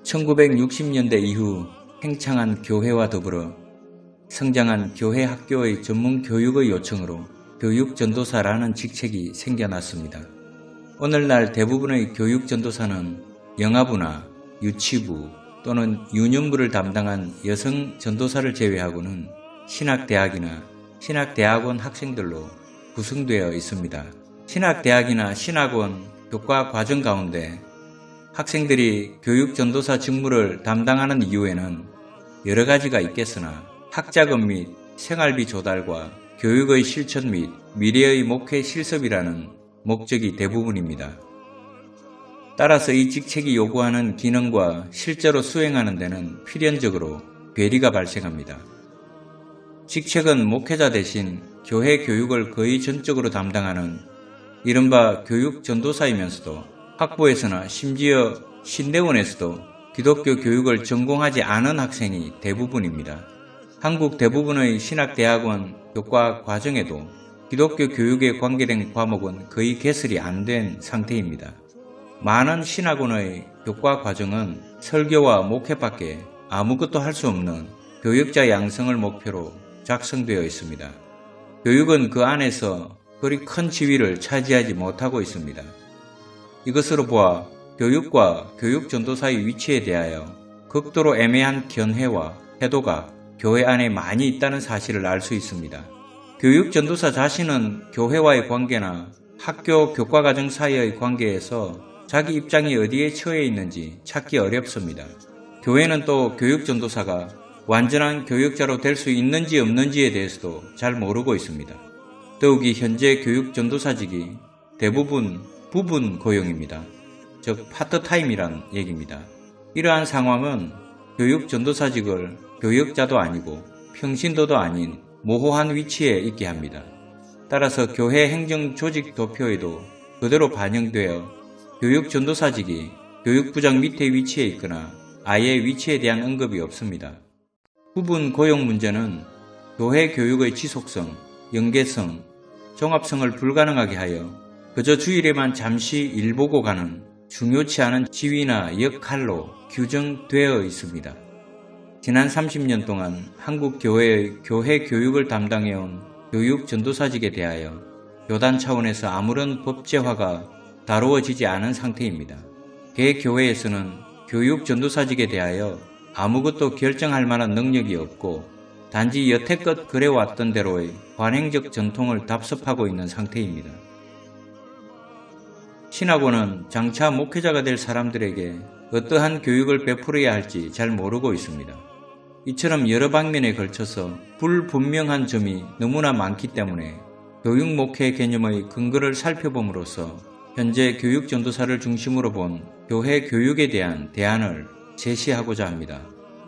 1960년대 이후 팽창한 교회와 더불어 성장한 교회 학교의 전문 교육의 요청으로 교육전도사라는 직책이 생겨났습니다. 오늘날 대부분의 교육전도사는 영아부나 유치부 또는 유년부를 담당한 여성 전도사를 제외하고는 신학대학이나 신학대학원 학생들로 구성되어 있습니다. 신학대학이나 신학원 교과 과정 가운데 학생들이 교육전도사 직무를 담당하는 이유에는 여러 가지가 있겠으나 학자금 및 생활비 조달과 교육의 실천 및 미래의 목회 실습이라는 목적이 대부분입니다. 따라서 이 직책이 요구하는 기능과 실제로 수행하는 데는 필연적으로 괴리가 발생합니다. 직책은 목회자 대신 교회 교육을 거의 전적으로 담당하는 이른바 교육전도사이면서도 학부에서나 심지어 신대원에서도 기독교 교육을 전공하지 않은 학생이 대부분입니다. 한국 대부분의 신학대학원 교과 과정에도 기독교 교육에 관계된 과목은 거의 개설이 안 된 상태입니다. 많은 신학원의 교과 과정은 설교와 목회밖에 아무것도 할 수 없는 교역자 양성을 목표로 작성되어 있습니다. 교육은 그 안에서 그리 큰 지위를 차지하지 못하고 있습니다. 이것으로 보아 교육과 교육전도사의 위치에 대하여 극도로 애매한 견해와 태도가 교회 안에 많이 있다는 사실을 알 수 있습니다. 교육전도사 자신은 교회와의 관계나 학교 교과과정 사이의 관계에서 자기 입장이 어디에 처해 있는지 찾기 어렵습니다. 교회는 또 교육전도사가 완전한 교역자로 될 수 있는지 없는지에 대해서도 잘 모르고 있습니다. 더욱이 현재 교육전도사직이 대부분 부분 고용입니다. 즉 파트타임이란 얘기입니다. 이러한 상황은 교육전도사직을 교역자도 아니고 평신도도 아닌 모호한 위치에 있게 합니다. 따라서 교회 행정조직 도표에도 그대로 반영되어 교육전도사직이 교육부장 밑에 위치해 있거나 아예 위치에 대한 언급이 없습니다. 부분 고용 문제는 교회 교육의 지속성, 연계성, 종합성을 불가능하게 하여 그저 주일에만 잠시 일 보고 가는 중요치 않은 지위나 역할로 규정되어 있습니다. 지난 30년 동안 한국 교회의 교회 교육을 담당해온 교육전도사직에 대하여 교단 차원에서 아무런 법제화가 다루어지지 않은 상태입니다. 개교회에서는 교육전도사직에 대하여 아무것도 결정할 만한 능력이 없고 단지 여태껏 그래왔던 대로의 관행적 전통을 답습하고 있는 상태입니다. 신학원은 장차 목회자가 될 사람들에게 어떠한 교육을 베풀어야 할지 잘 모르고 있습니다. 이처럼 여러 방면에 걸쳐서 불분명한 점이 너무나 많기 때문에 교육 목회 개념의 근거를 살펴봄으로써 현재 교육전도사를 중심으로 본 교회 교육에 대한 대안을 제시하고자 합니다.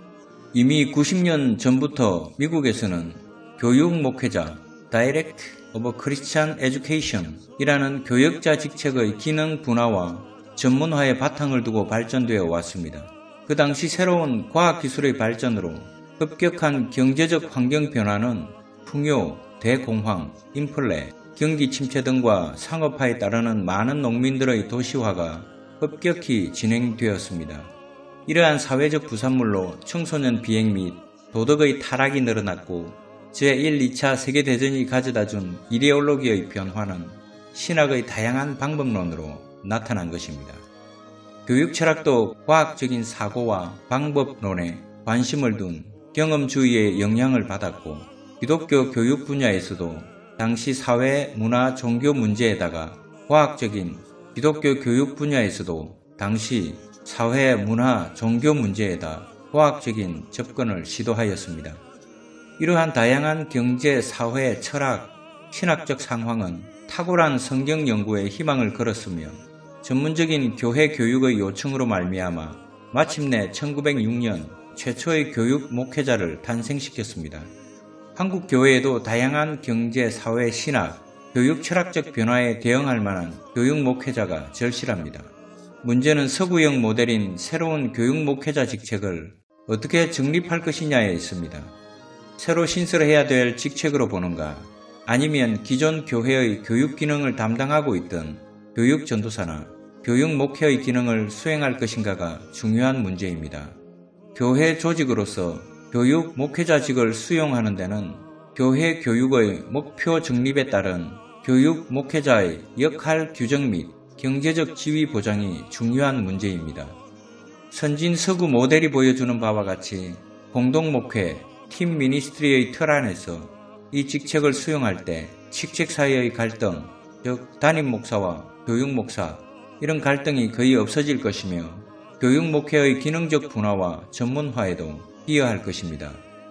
이미 90년 전부터 미국에서는 교육 목회자 Director of Christian Education 이라는 교역자 직책의 기능 분화와 전문화의 바탕을 두고 발전되어 왔습니다. 그 당시 새로운 과학기술의 발전으로 급격한 경제적 환경 변화는 풍요, 대공황, 인플레, 경기 침체 등과 상업화에 따르는 많은 농민들의 도시화가 급격히 진행되었습니다. 이러한 사회적 부산물로 청소년 비행 및 도덕의 타락이 늘어났고 제1, 2차 세계대전이 가져다준 이데올로기의 변화는 신학의 다양한 방법론으로 나타난 것입니다. 교육 철학도 과학적인 사고와 방법론에 관심을 둔 경험주의의 영향을 받았고 기독교 교육 분야에서도 당시 사회, 문화, 종교 문제에다가 과학적인 기독교 교육 분야에서도 당시 사회, 문화, 종교 문제에다 과학적인 접근을 시도하였습니다. 이러한 다양한 경제, 사회, 철학, 신학적 상황은 탁월한 성경 연구에 희망을 걸었으며 전문적인 교회 교육의 요청으로 말미암아 마침내 1906년 최초의 교육 목회자를 탄생시켰습니다. 한국 교회에도 다양한 경제, 사회, 신학, 교육 철학적 변화에 대응할 만한 교육 목회자가 절실합니다. 문제는 서구형 모델인 새로운 교육 목회자 직책을 어떻게 정립할 것이냐에 있습니다. 새로 신설해야 될 직책으로 보는가, 아니면 기존 교회의 교육 기능을 담당하고 있던 교육 전도사나 교육 목회의 기능을 수행할 것인가가 중요한 문제입니다. 교회 조직으로서 교육 목회자직을 수용하는 데는 교회 교육의 목표 정립에 따른 교육 목회자의 역할 규정 및 경제적 지위 보장이 중요한 문제입니다. 선진 서구 모델이 보여주는 바와 같이 공동 목회, 팀 미니스트리의 틀 안에서 이 직책을 수용할 때 직책 사이의 갈등, 즉 담임 목사와 교육 목사, 이런 갈등이 거의 없어질 것이며 교육 목회의 기능적 분화와 전문화에도 기여할 것입니다.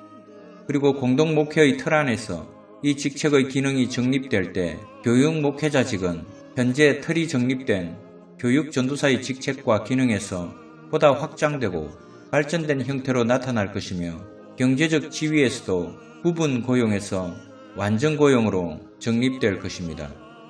그리고 공동 목회의 틀 안에서 이 직책의 기능이 정립될 때 교육 목회자직은 현재 틀이 정립된 교육 전도사의 직책과 기능에서 보다 확장되고 발전된 형태로 나타날 것이며 경제적 지위에서도 부분 고용에서 완전 고용으로 정립될 것입니다.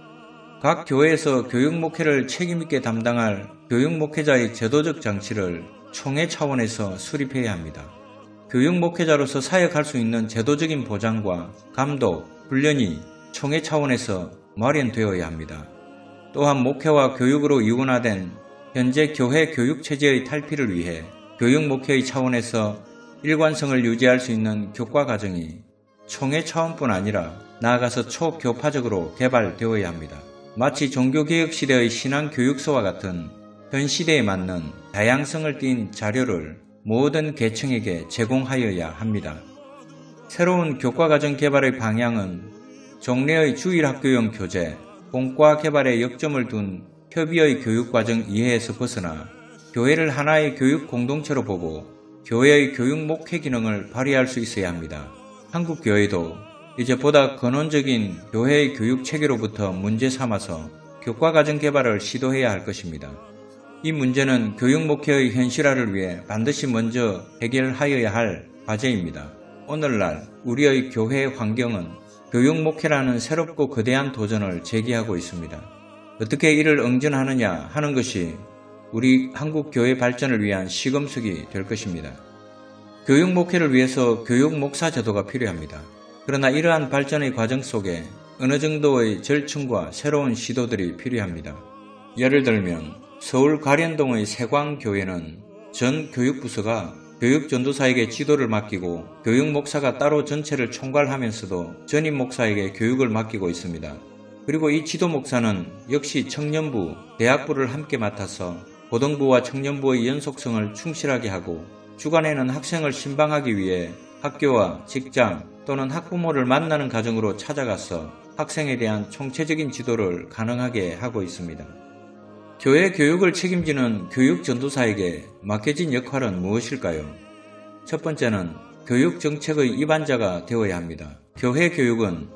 각 교회에서 교육 목회를 책임있게 담당할 교육 목회자의 제도적 장치를 총회 차원에서 수립해야 합니다. 교육 목회자로서 사역할 수 있는 제도적인 보장과 감독, 훈련이 총회 차원에서 마련되어야 합니다. 또한 목회와 교육으로 이원화된 현재 교회 교육체제의 탈피를 위해 교육 목회의 차원에서 일관성을 유지할 수 있는 교과과정이 총회 차원뿐 아니라 나아가서 초교파적으로 개발되어야 합니다. 마치 종교개혁 시대의 신앙교육서와 같은 현 시대에 맞는 다양성을 띤 자료를 모든 계층에게 제공하여야 합니다. 새로운 교과과정 개발의 방향은 종래의 주일학교형 교재, 본과 개발에 역점을 둔 협의의 교육과정 이해에서 벗어나 교회를 하나의 교육 공동체로 보고 교회의 교육 목회 기능을 발휘할 수 있어야 합니다. 한국 교회도 이제 보다 근원적인 교회의 교육 체계로부터 문제 삼아서 교과과정 개발을 시도해야 할 것입니다. 이 문제는 교육 목회의 현실화를 위해 반드시 먼저 해결하여야 할 과제입니다. 오늘날 우리의 교회 환경은 교육 목회라는 새롭고 거대한 도전을 제기하고 있습니다. 어떻게 이를 응전하느냐 하는 것이 우리 한국 교회 발전을 위한 시금석이 될 것입니다. 교육 목회를 위해서 교육 목사 제도가 필요합니다. 그러나 이러한 발전의 과정 속에 어느 정도의 절충과 새로운 시도들이 필요합니다. 예를 들면 서울 가련동의 세광교회는 전 교육부서가 교육전도사에게 지도를 맡기고 교육 목사가 따로 전체를 총괄하면서도 전임 목사에게 교육을 맡기고 있습니다. 그리고 이 지도 목사는 역시 청년부, 대학부를 함께 맡아서 고등부와 청년부의 연속성을 충실하게 하고 주간에는 학생을 신방하기 위해 학교와 직장 또는 학부모를 만나는 가정으로 찾아가서 학생에 대한 총체적인 지도를 가능하게 하고 있습니다. 교회 교육을 책임지는 교육 전도사에게 맡겨진 역할은 무엇일까요? 첫 번째는 교육 정책의 입안자가 되어야 합니다. 교회 교육은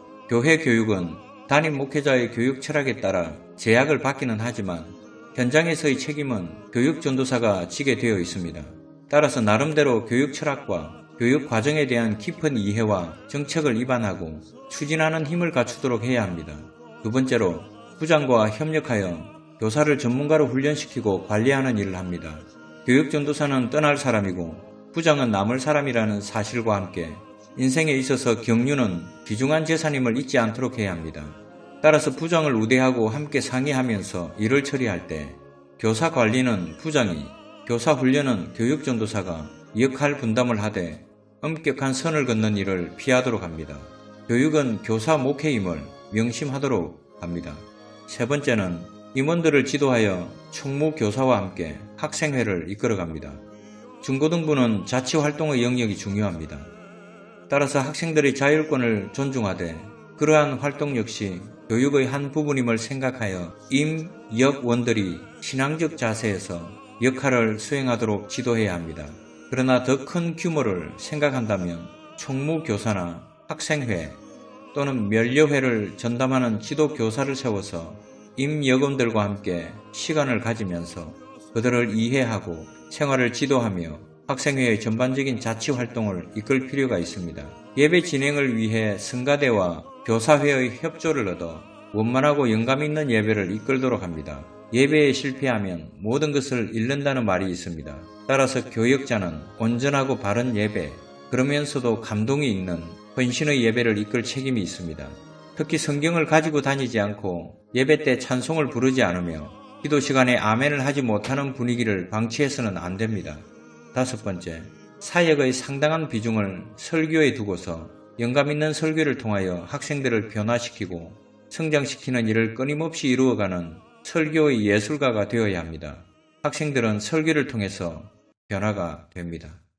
담임 목회자의 교육 철학에 따라 제약을 받기는 하지만 현장에서의 책임은 교육 전도사가 지게 되어 있습니다. 따라서 나름대로 교육 철학과 교육 과정에 대한 깊은 이해와 정책을 입안하고 추진하는 힘을 갖추도록 해야 합니다. 두 번째로 부장과 협력하여 교사를 전문가로 훈련시키고 관리하는 일을 합니다. 교육 전도사는 떠날 사람이고 부장은 남을 사람이라는 사실과 함께 인생에 있어서 경륜은 귀중한 재산임을 잊지 않도록 해야 합니다. 따라서 부장을 우대하고 함께 상의하면서 일을 처리할 때 교사 관리는 부장이, 교사 훈련은 교육 전도사가 역할 분담을 하되 엄격한 선을 긋는 일을 피하도록 합니다. 교육은 교사 목회임을 명심하도록 합니다. 세 번째는 임원들을 지도하여 총무교사와 함께 학생회를 이끌어갑니다. 중고등부는 자치활동의 영역이 중요합니다. 따라서 학생들의 자율권을 존중하되 그러한 활동 역시 교육의 한 부분임을 생각하여 임역원들이 신앙적 자세에서 역할을 수행하도록 지도해야 합니다. 그러나 더 큰 규모를 생각한다면 총무교사나 학생회 또는 면려회를 전담하는 지도교사를 세워서 임역원들과 함께 시간을 가지면서 그들을 이해하고 생활을 지도하며 학생회의 전반적인 자치활동을 이끌 필요가 있습니다. 예배 진행을 위해 성가대와 교사회의 협조를 얻어 원만하고 영감있는 예배를 이끌도록 합니다. 예배에 실패하면 모든 것을 잃는다는 말이 있습니다. 따라서 교역자는 온전하고 바른 예배, 그러면서도 감동이 있는 헌신의 예배를 이끌 책임이 있습니다. 특히 성경을 가지고 다니지 않고 예배 때 찬송을 부르지 않으며 기도 시간에 아멘을 하지 못하는 분위기를 방치해서는 안 됩니다. 5번째, 사역의 상당한 비중을 설교에 두고서 영감 있는 설교를 통하여 학생들을 변화시키고 성장시키는 일을 끊임없이 이루어가는 설교의 예술가가 되어야 합니다. 학생들은 설교를 통해서 변화가 됩니다.